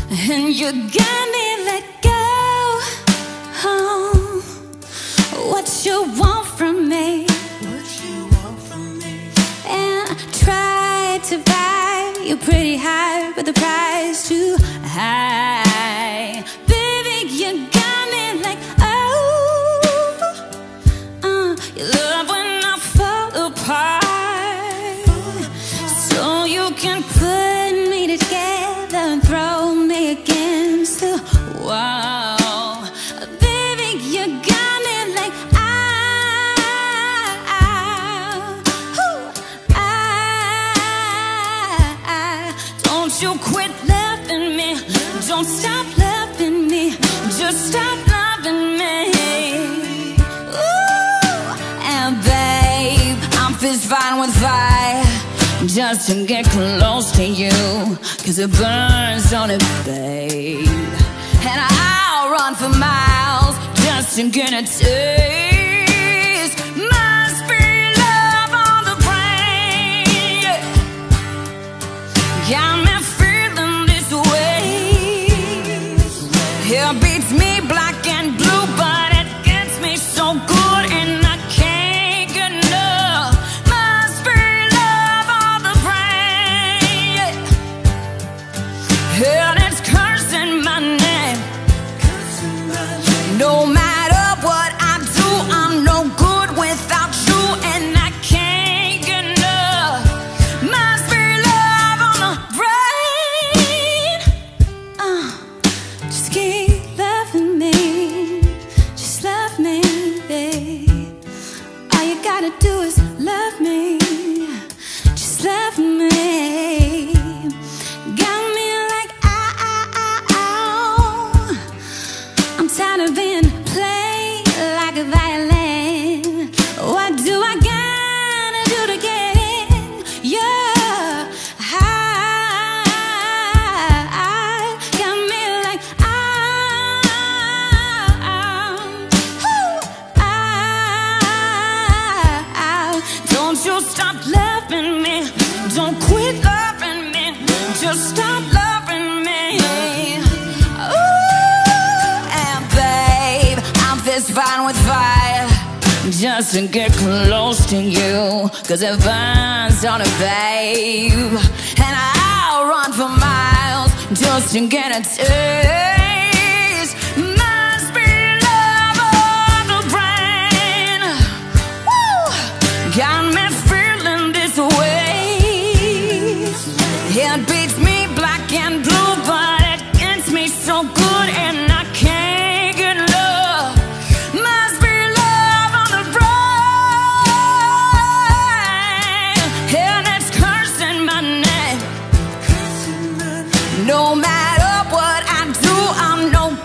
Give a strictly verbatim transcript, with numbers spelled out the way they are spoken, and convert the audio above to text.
and you got me let go. Oh, what you want from me? What you want from me? And I tried to buy you pretty high, but the price too high. Baby, you got me like, oh, uh, you love when I fall apart, so you can put me together and throw me against the wall. Baby, you got me like, don't you quit loving me, don't stop loving me, just stop loving me. Ooh, and babe, I'm fist fighting with fire just to get close to you, cause it burns on it, babe. And I'll run for miles just to get a taste. Must be love on the brain. Got me feeling this way. It beats me black and blue, but it gets me so good and I can't get enough. Must be love on the brain, and it's cursing my name. No matter what I do, I'm no good without you, and I can't get enough. Must be love on the brain. Uh, just keep loving me, just love me, babe. All you gotta do is love me, just love me. Got me like, ow, ow, ow, ow. I'm tired of being played like a violin. What do I gotta do to get in your heart? Got me like, ow, ooh, ow. Don't you stop loving me, don't quit loving me, just stop loving me. Ooh, and babe, I'm fist fighting with fire just to get close to you, cause it burns on it, babe. And I'll run for miles just to get a taste. Must be love on the brain. Woo! Got me feeling this way. It beats me black and blue, but it gets me so good and I can't get enough. Must be love on the brain, and it's cursing my name. No matter what I do, I'm no